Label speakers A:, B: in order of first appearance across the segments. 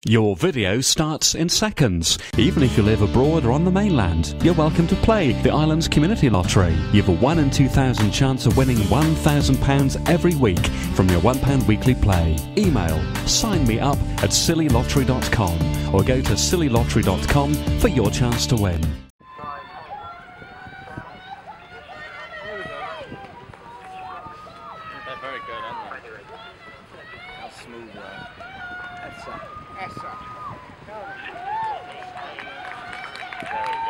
A: Your video starts in seconds. Even if you live abroad or on the mainland, you're welcome to play the Islands Community Lottery. You have a 1 in 2,000 chance of winning £1,000 every week from your £1 weekly play. Email signmeup@sillylottery.com or go to sillylottery.com for your chance to win.
B: They're very good, aren't they? How smooth they are. Essa. Very good.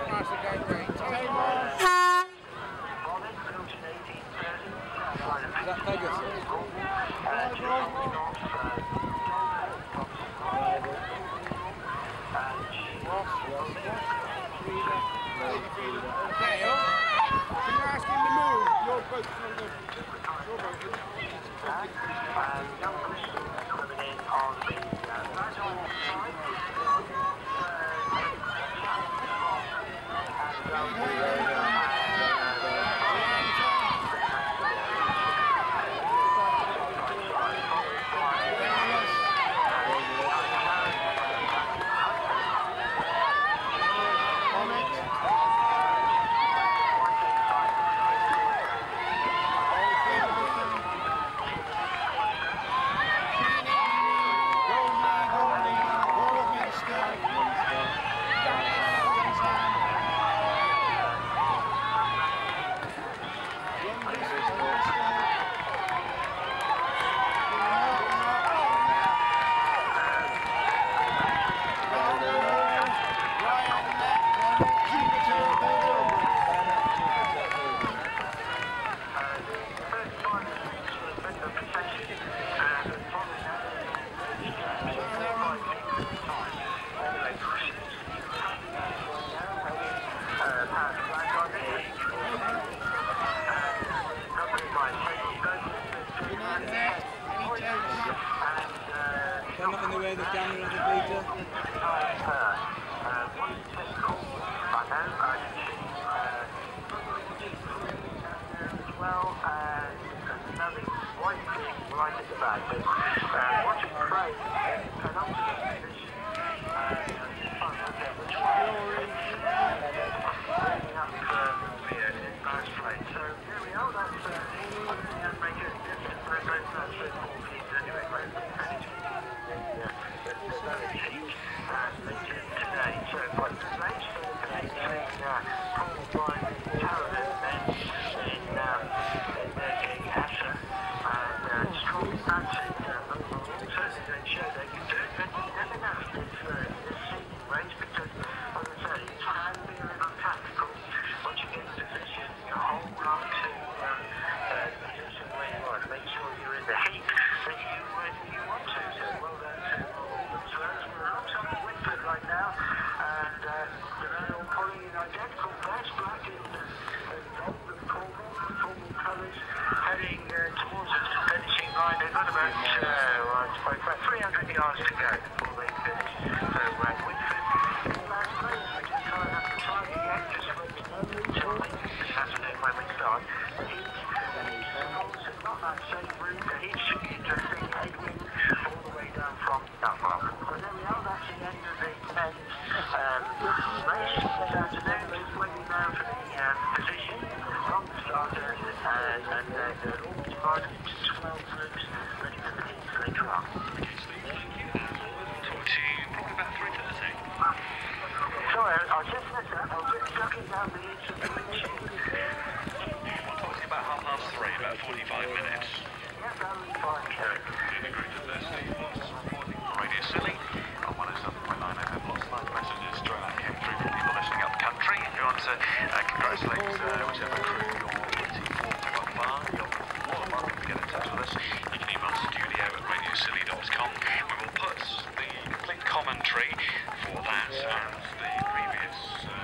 B: that Vegas?
C: Dale, can you ask him to move? Your boat's on the... Your boat is... They're not in the way of the camera of the beta.
D: Well, another white thing right at the back. But watching Craig and up to the position, which up here in last place. So here we are. That's the maker. That's the 14 anyway. Today, so quite the race today between Paul Bryan and Taran in King Asher and strong fancy overall. Certainly they show they can do it, but you never know this seeding race because, as I said, it can be a little tactical. Once you get in position, you hold on to the position where you are to make sure you're in the heat that you want to. So well done to all the throws. We're outside Winford right now, and they're all pulling in identical pairs, black and gold and formal colours, heading towards us, finishing line. They've got about 300 yards to go before they finish. So Winford in last place, which is trying not to try again, just waiting until this afternoon when we start. It's not that safe route, the heat should be interesting, headwind all the way down from Dunbar. So there we are, that's the end of the men's race this afternoon. Just waiting now for the position from the starter, and they're all divided into 12 groups ready for the heats later on.
E: Talk to you probably about 3:30.
D: Sorry, I was just missed that. I was just ducking down the heats of the windshield.
E: Well, talk to you about 3:30, about 45 minutes.
D: Yeah, that was fine, Kerry.
E: Reporting from Radio Silly on 107.9 FM. Lots of nice messages came through from people listening up the country. If you want to congratulate whichever crew you're waiting for from afar, you're more than welcome to get in touch with us. You can email studio@radiosilly.com. We will put the complete commentary for that and the previous